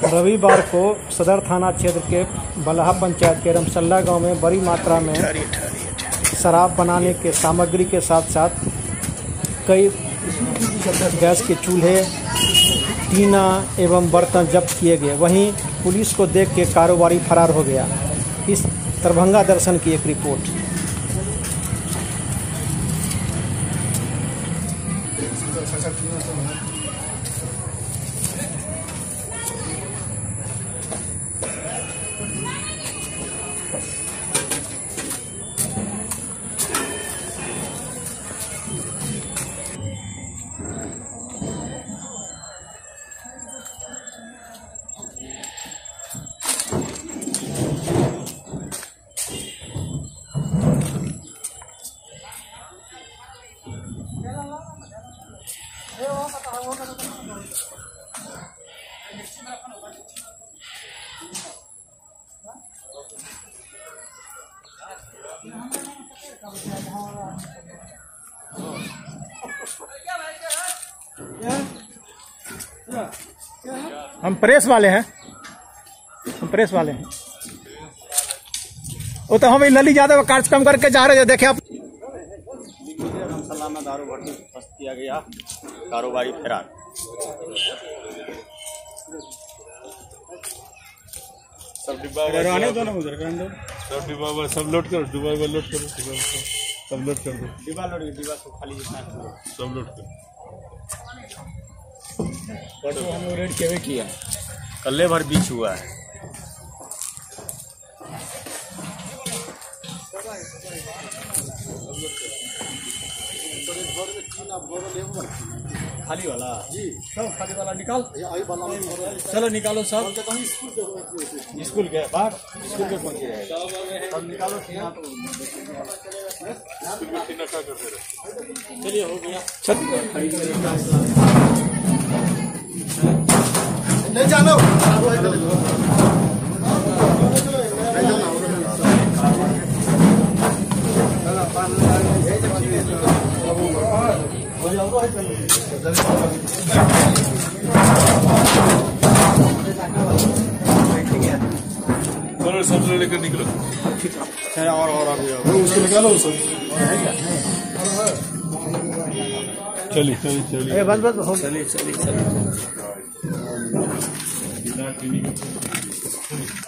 रविवार को सदर थाना क्षेत्र के बलहा पंचायत के रमसल्ला गांव में बड़ी मात्रा में शराब बनाने के सामग्री के साथ साथ कई गैस के चूल्हे, टीना एवं बर्तन जब्त किए गए। वहीं पुलिस को देख के कारोबारी फरार हो गया। इस दरभंगा दर्शन की एक रिपोर्ट। हम प्रेस वाले हैं, वो तो हम नली ज्यादा कार्यक्रम करके जा रहे हैं। देखे आप रमसल्ला में दारू भर्ती फंस किया गया, कारोबारी फरार। सब डिब्बा सब डिब्बा सब लोड करो, डिब्बा लोड करो, सब लोड कर दो। डिब्बा सब खाली सब लोड करो। परसों हमने रेड किया, कल्ले भर बीच हुआ है। खाली वाला जी, सब खाली वाला निकाल। चलो निकालो सब। स्कूल के बाहर, स्कूल के पहुंचे सब निकालो। चलिए हो गया। नहीं जानो सब लेकर निकलो। और उसको निकालो। चलिए बस चलिए।